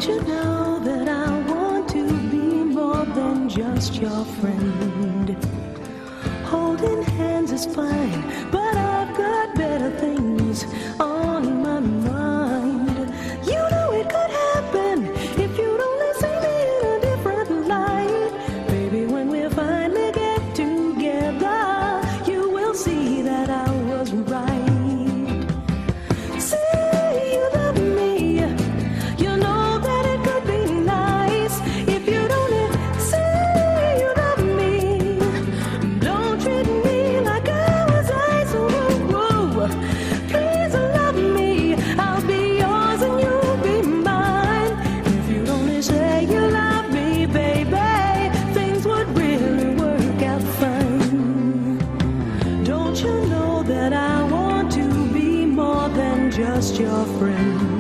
you know that I want to be more than just your friend? Holding hands is fine, but I've got better things on my mind. You know it could happen if you'd only see me in a different light. Baby, when we finally get together, you will see that I was right. Say you love me, you know that it could be nice if you'd only say you love me. Don't treat me like I was ice. Whoa. Please love me, I'll be yours and you'll be mine. If you'd only say you love me, baby, things would really work out fine. Don't you know that I want to be more than just your friend?